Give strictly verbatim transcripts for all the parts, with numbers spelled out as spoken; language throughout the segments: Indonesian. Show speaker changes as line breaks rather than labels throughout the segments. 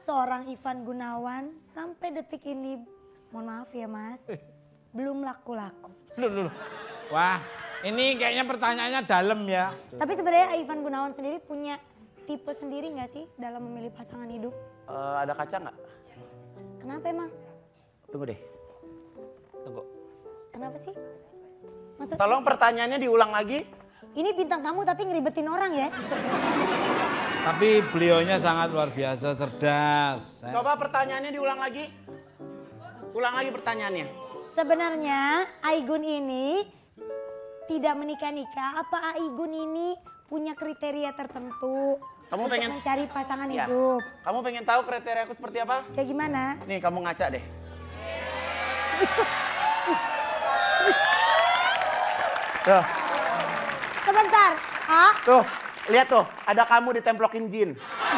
seorang Ivan Gunawan sampai detik ini, mohon maaf ya Mas, belum laku-laku.
Loh, loh. Wah, ini kayaknya pertanyaannya dalam ya.
Tapi sebenarnya Ivan Gunawan sendiri punya tipe sendiri nggak sih dalam memilih pasangan hidup?
Uh, ada kaca nggak?
Kenapa emang?
Tunggu deh. Tunggu.
Kenapa sih? Maksud...
Tolong pertanyaannya diulang lagi.
Ini bintang tamu tapi ngeribetin orang ya.
Tapi beliaunya sangat luar biasa, cerdas.
Coba pertanyaannya diulang lagi. Ulang lagi pertanyaannya.
Sebenarnya Aigun ini tidak menikah-nikah. Apa Aigun ini punya kriteria tertentu
kamu
untuk
pengen
mencari pasangan
ya.
hidup?
Kamu pengen tahu kriteria aku seperti apa?
Kayak gimana?
Nih kamu ngaca deh. Tuh.
Sebentar. Ah?
Tuh, lihat tuh, ada kamu ditemplokin jin.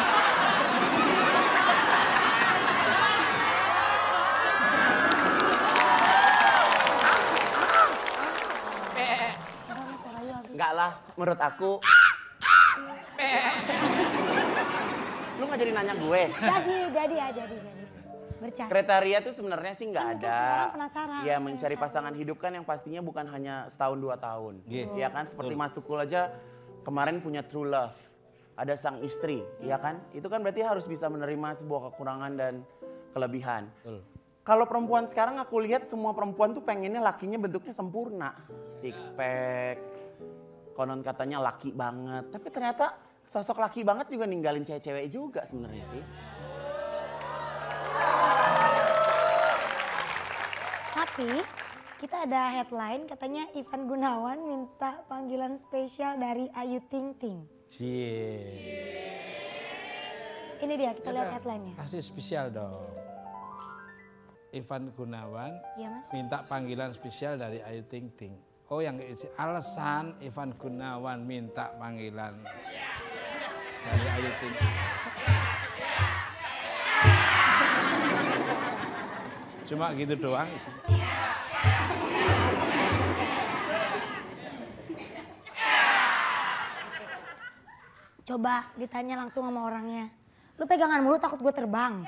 Enggak lah, menurut aku. Lu nggak jadi nanya gue?
Jadi, jadi ya, jadi, jadi. Bercanda.
Kriteria tuh sebenarnya sih nggak
Kan
ada.
semua orang penasaran.
Ya mencari pasangan hidup kan yang pastinya bukan hanya setahun dua tahun.
Yeah.
Ya kan seperti Mas Tukul aja kemarin punya true love. Ada sang istri, ya kan? Itu kan berarti harus bisa menerima sebuah kekurangan dan kelebihan.
Betul.
Kalau perempuan sekarang aku lihat semua perempuan tuh pengennya lakinya bentuknya sempurna. Six pack, konon katanya laki banget. Tapi ternyata sosok laki banget juga ninggalin cewek-cewek juga sebenarnya sih.
Tapi kita ada headline katanya Ivan Gunawan minta panggilan spesial dari Ayu Ting Ting.
Cie.
Ini dia, kita lihat headline-nya.
Kasih spesial dong. Ivan Gunawan
Iya Mas.
minta panggilan spesial dari Ayu Ting Ting. Oh yang isi alasan Ivan Gunawan minta panggilan dari Ayu Ting Ting. Cuma gitu doang isinya.
Coba ditanya langsung sama orangnya. Lu pegangan mulu takut gue terbang.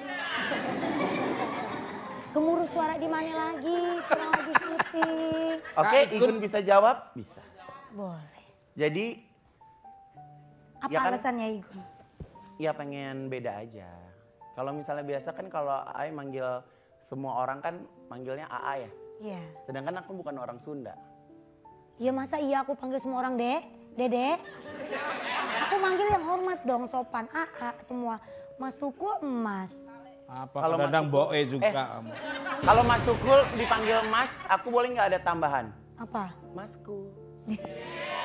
Gemuruh suara di mana lagi? Kurang lagi syuting.
Oke, Igun bisa jawab? Bisa.
Boleh.
Jadi
Apa
ya kan,
alasannya Igun?
ya pengen beda aja. Kalau misalnya biasa kan kalau Ai manggil semua orang kan manggilnya A A ya.
Iya.
Sedangkan aku bukan orang Sunda.
Iya masa iya aku panggil semua orang dek, dedek. Aku manggil yang hormat dong, sopan. A A semua. Mas Tukul emas.
Apa
Kalau
kadang
Mas
boe juga.
Eh, kalau Mas Tukul dipanggil Mas, aku boleh nggak ada tambahan?
Apa?
Masku.